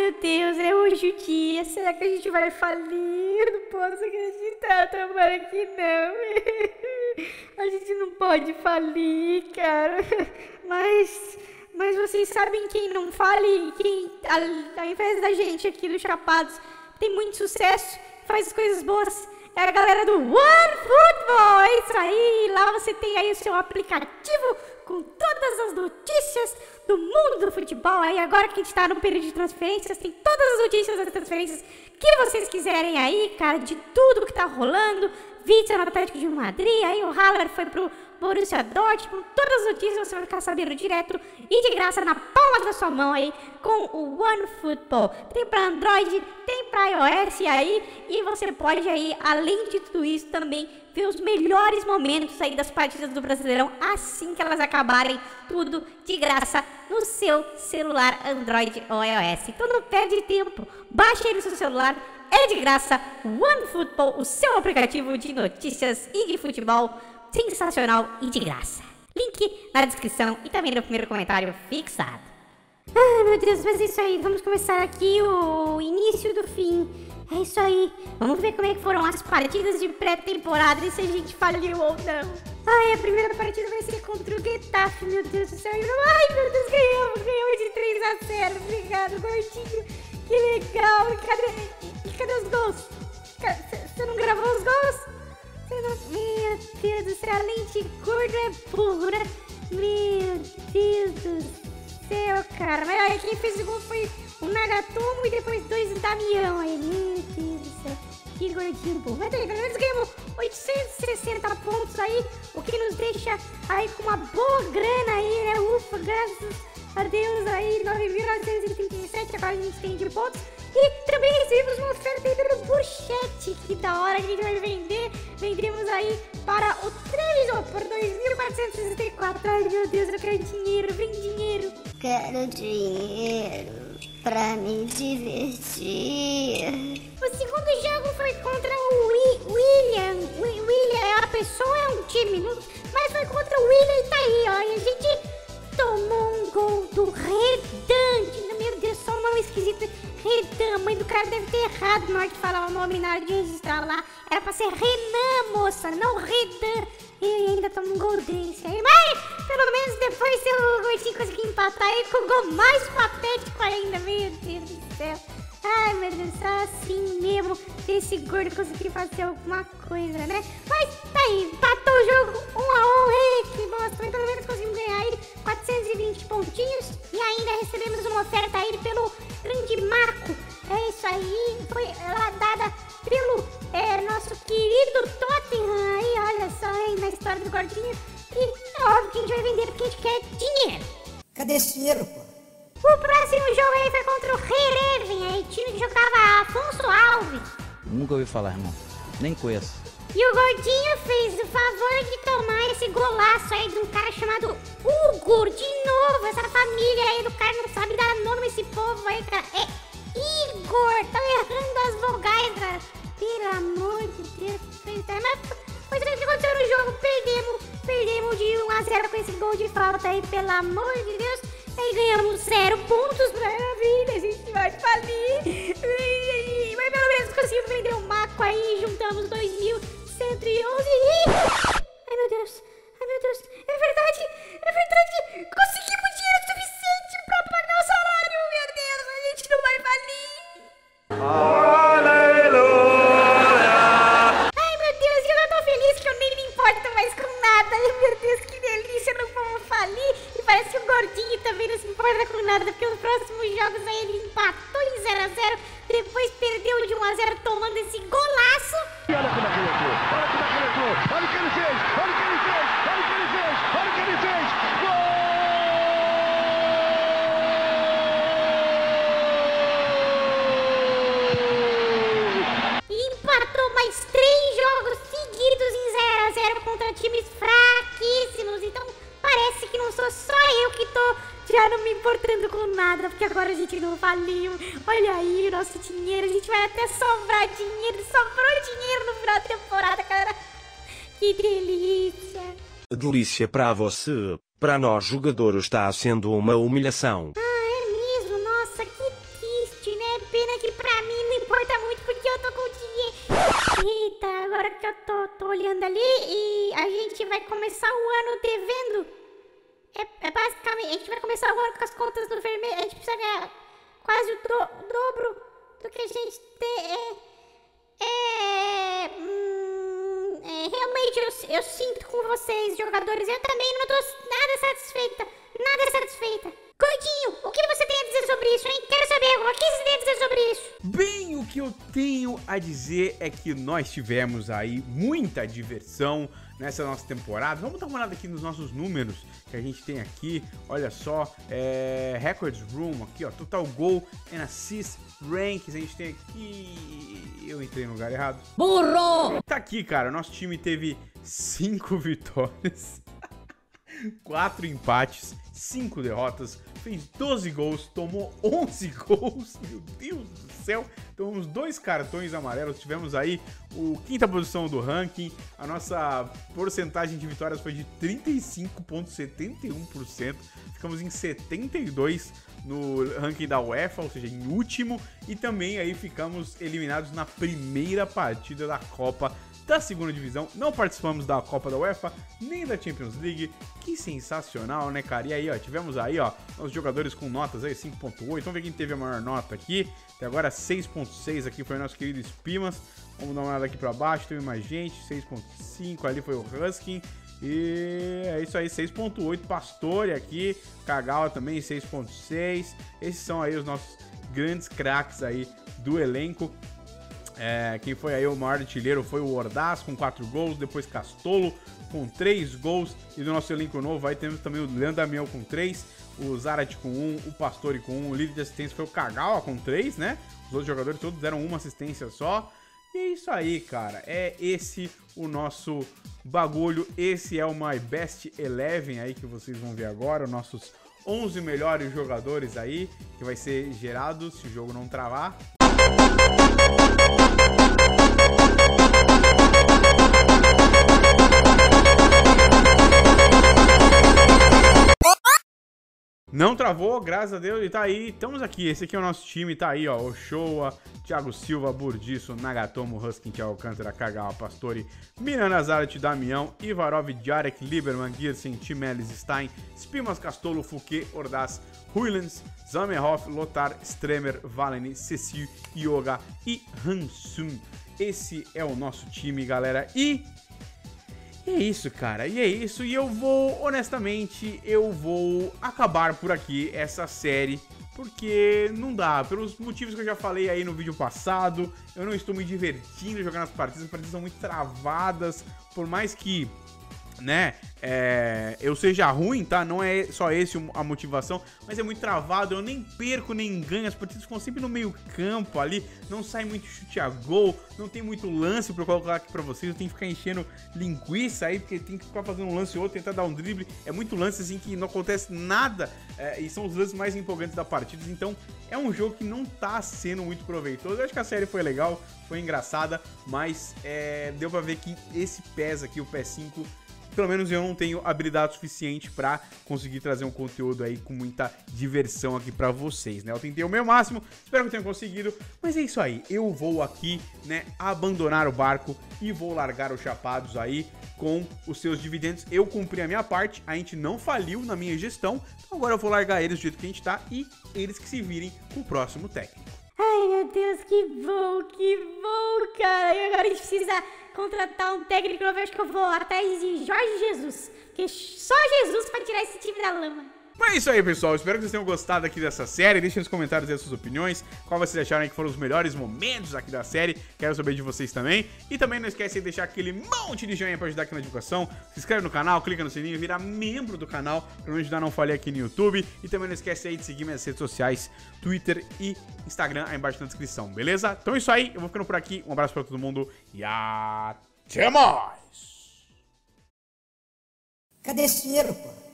meu Deus, é hoje o dia. Será que a gente vai falir? Eu não posso acreditar, tomara que não. A gente não pode falir, cara. Mas vocês sabem quem não fale? Quem, ao invés da gente aqui do Chapados, tem muito sucesso, faz coisas boas. É a galera do OneFootball, é isso aí. Lá você tem aí o seu aplicativo com todas as notícias do mundo do futebol. Aí agora que a gente tá no período de transferências, tem todas as notícias das transferências que vocês quiserem aí, cara, de tudo que tá rolando. Vídeo no Atlético de Madrid, aí o Haller foi pro Borussia Dortmund. Todas as notícias você vai ficar sabendo direto e de graça na palma da sua mão aí com o OneFootball. Tem pra Android, tem pra iOS aí, e você pode aí, além de tudo isso, também ver os melhores momentos aí das partidas do Brasileirão assim que elas acabarem, tudo de graça no seu celular Android ou iOS. Então não perde tempo, baixa aí no seu celular, é de graça. OneFootball, o seu aplicativo de notícias e de futebol sensacional e de graça. Link na descrição e também no primeiro comentário fixado. Ai meu Deus, mas é isso aí, vamos começar aqui o início do fim. É isso aí, vamos ver como é que foram as partidas de pré-temporada e se a gente faliu ou não. Ai, a primeira partida vai ser contra o Getafe, meu Deus do céu. Ai meu Deus, ganhamos de 3-0, obrigado gordinho, que legal. Cadê os gols? Você não gravou os gols? Meu Deus do céu, além de gordo é burro, né? Meu Deus do céu, cara. Mas olha, quem fez o gol foi o Nagatomo e depois 2 do Damião aí. Meu Deus do céu, que gordinho burro. Mas aí, pelo menos ganhamos 860 pontos aí, o que nos deixa aí com uma boa grana aí, né? Ufa, graças a Deus aí, 9.937 agora a gente tem de pontos. E também recebemos uma oferta aí pelo Burchete, que da hora que a gente vai vender. Vendemos aí para o Treviso por 2.464. Ai meu Deus, eu quero dinheiro, vem dinheiro. Quero dinheiro pra me divertir. O segundo jogo foi contra o William. William é uma pessoa, é um time, mas foi contra o William e tá aí, ó. E a gente tomou um gol do Redan. Meu Deus, só um nome esquisito. Redan, a mãe do cara deve ter errado na hora de falar o nome, na hora de registrar lá. Era pra ser Renan, moça, não Redan. E ainda toma um gol desse aí. Mas, pelo menos depois o Gordinho conseguiu empatar aí com o gol mais patético ainda. Meu Deus do céu. Ai, meu Deus, só assim mesmo esse gordo conseguir fazer alguma coisa, né? Mas tá aí, empatou o jogo 1-1. Ei, que bosta. Mas pelo menos conseguimos ganhar aí 420 pontinhos. E ainda recebemos uma oferta aí pelo grande Marco. É isso aí, foi lá dada pelo nosso querido Tottenham. Aí, olha só, aí na história do gordinho. E é óbvio que a gente vai vender porque a gente quer dinheiro. Cadê esse dinheiro, pô? O próximo jogo aí foi contra o Hereven, aí time que jogava Afonso Alves. Nunca ouvi falar, irmão. Nem conheço. E o gordinho fez o favor de tomar esse golaço aí de um cara chamado Hugo. De novo, essa família aí do cara não sabe dar nome a esse povo aí, cara. É Igor, tá errando as vogais, cara. Pelo amor de Deus. Mas o que aconteceu no jogo? Perdemos de 1-0 com esse gol de falta aí, pelo amor de Deus. Aí ganhamos 0 pontos, maravilha, a gente vai falir. Mas pelo menos conseguimos vender um maco aí, juntamos 2.111 e... Ai meu Deus, é verdade, conseguimos dinheiro suficiente pra pagar o salário, meu Deus, a gente não vai falir. Aleluia! Ai meu Deus, eu tô feliz que eu nem me importo mais com nada. Ai meu Deus, que delícia, não vamos falir. E parece que o gordinho também não se importa com nada, porque os próximos jogos aí ele empatou em 0-0, depois perdeu de 1-0 tomando esse golaço. Olha como é que ele entrou, olha o que ele fez, olha o que ele fez, olha o que ele fez, olha o que ele fez, gol! E empatou mais 3 jogos seguidos em 0-0 contra times fraquíssimos, então parece que não sou só eu que tô já não me importando com nada, porque agora a gente não faliu. Olha aí o nosso dinheiro, a gente vai até sobrar dinheiro, sobrou dinheiro no final da temporada, cara. Que delícia. Delícia pra você, pra nós jogadores está sendo uma humilhação. Ah, é mesmo, nossa, que triste, né? olhando ali e a gente vai começar o ano devendo. Basicamente, a gente vai começar o ano com as contas no vermelho. A gente precisa ganhar quase o dobro do que a gente tem. Realmente eu sinto com vocês, jogadores. Eu também não tô nada satisfeita. Gordinho, o que você tem a dizer sobre isso, hein? Quero saber, o que você tem a dizer sobre isso? Bem, o que eu tenho a dizer é que nós tivemos aí muita diversão nessa nossa temporada. Vamos dar uma olhada aqui nos nossos números que a gente tem aqui. Olha só, Records Room aqui, ó, Total Goal and Assist Ranks. A gente tem aqui... Eu entrei no lugar errado. Burro! Tá aqui, cara, nosso time teve 5 vitórias, 4 empates, 5 derrotas, fez 12 gols, tomou 11 gols, meu Deus do céu, tomamos 2 cartões amarelos, tivemos aí o 5ª posição do ranking, a nossa porcentagem de vitórias foi de 35,71%, ficamos em 72 no ranking da UEFA, ou seja, em último, e também aí ficamos eliminados na primeira partida da Copa da segunda divisão. Não participamos da Copa da UEFA, nem da Champions League. Que sensacional, né, cara? E aí, ó, tivemos aí, ó, os jogadores com notas aí, 5.8. Vamos ver quem teve a maior nota aqui. Até agora, 6.6 aqui foi o nosso querido Spimas. Vamos dar uma olhada aqui pra baixo, teve mais gente, 6.5, ali foi o Husky. E é isso aí, 6.8, Pastore aqui, Kagawa também, 6.6. Esses são aí os nossos grandes craques aí do elenco. Quem foi aí o maior artilheiro foi o Ordaz com 4 gols, depois Castolo com 3 gols, e do nosso elenco novo aí temos também o Leandro Damião com 3, o Zarate com 1, o Pastore com 1, o líder de assistência foi o Kagawa com 3, né? Os outros jogadores todos deram uma assistência só. E é isso aí, cara, é esse o nosso bagulho, esse é o My Best 11 aí que vocês vão ver agora, os nossos 11 melhores jogadores aí, que vai ser gerado se o jogo não travar. Não travou, graças a Deus, e tá aí, estamos aqui, esse aqui é o nosso time, tá aí, ó, Ochoa, Thiago Silva, Burdiço, Nagatomo, Husky, Thiago Alcântara, Kagawa, Pastore, Miranda, Zarate, Damião, Ivarov, Jarek, Lieberman, Giersen, Timelis, Stein, Spimas, Castolo, Fouquet, Ordaz, Huylens, Zamenhof, Lothar, Stremer, Valeni, Cecil, Yoga e Hansun. Esse é o nosso time, galera, e é isso, cara, e é isso, e eu vou, honestamente, eu vou acabar por aqui essa série, porque não dá, pelos motivos que eu já falei aí no vídeo passado, eu não estou me divertindo jogando as partidas são muito travadas, por mais que, né, eu seja ruim, tá? Não é só esse a motivação, mas é muito travado, eu nem perco nem ganho, as partidas ficam sempre no meio campo ali, não sai muito chute a gol, não tem muito lance pra eu colocar aqui pra vocês, eu tenho que ficar enchendo linguiça aí, porque tem que ficar fazendo um lance ou outro, tentar dar um drible, é muito lance assim que não acontece nada, e são os lances mais empolgantes da partida, então é um jogo que não tá sendo muito proveitoso. Eu acho que a série foi legal, foi engraçada, mas deu pra ver que esse PES aqui, o PES 5, pelo menos eu não tenho habilidade suficiente pra conseguir trazer um conteúdo aí com muita diversão aqui pra vocês, né? Eu tentei o meu máximo, espero que eu tenha conseguido, mas é isso aí, eu vou aqui, né, abandonar o barco e vou largar os chapados aí com os seus dividendos. Eu cumpri a minha parte, a gente não faliu na minha gestão, então agora eu vou largar eles do jeito que a gente tá e eles que se virem com o próximo técnico. Ai, meu Deus, que bom, cara. E agora a gente precisa contratar um técnico. Eu acho que eu vou atrás de Jorge Jesus, porque só Jesus vai tirar esse time da lama. Mas é isso aí, pessoal, espero que vocês tenham gostado aqui dessa série, deixem nos comentários aí as suas opiniões, qual vocês acharam aí que foram os melhores momentos aqui da série, quero saber de vocês também, e também não esquece de deixar aquele monte de joinha pra ajudar aqui na divulgação, se inscreve no canal, clica no sininho, vira membro do canal, pra me ajudar a não falhar aqui no YouTube, e também não esquece aí de seguir minhas redes sociais, Twitter e Instagram aí embaixo na descrição, beleza? Então é isso aí, eu vou ficando por aqui, um abraço pra todo mundo, e até mais! Cadê esse dinheiro, pô?